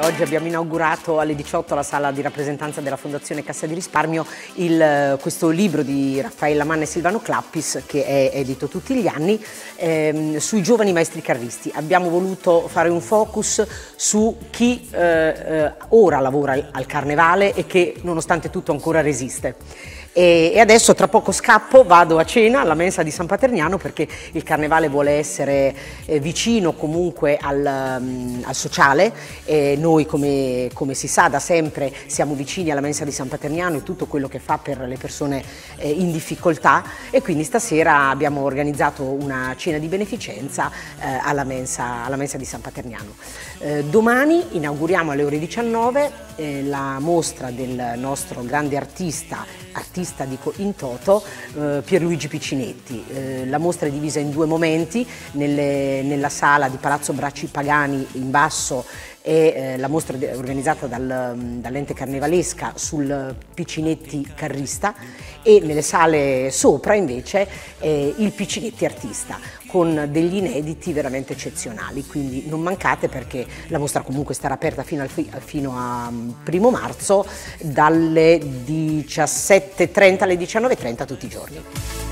Oggi abbiamo inaugurato alle 18 alla sala di rappresentanza della Fondazione Cassa di Risparmio questo libro di Raffaella Manna e Silvano Clappis, che è edito tutti gli anni, sui giovani maestri carristi. Abbiamo voluto fare un focus su chi ora lavora al Carnevale e che nonostante tutto ancora resiste. E adesso tra poco scappo, vado a cena alla mensa di San Paterniano, perché il Carnevale vuole essere vicino comunque al sociale. Noi come si sa da sempre siamo vicini alla mensa di San Paterniano e tutto quello che fa per le persone in difficoltà, e quindi stasera abbiamo organizzato una cena di beneficenza alla mensa di San Paterniano. Domani inauguriamo alle ore 19 la mostra del nostro grande artista dico in toto, Pierluigi Piccinetti. La mostra è divisa in due momenti: nella sala di Palazzo Bracci Pagani in basso è la mostra organizzata dall'ente carnevalesca sul Piccinetti carrista, e nelle sale sopra invece il Piccinetti artista, con degli inediti veramente eccezionali. Quindi non mancate, perché la mostra comunque starà aperta fino a 1° marzo dalle 17:30 alle 19:30 tutti i giorni.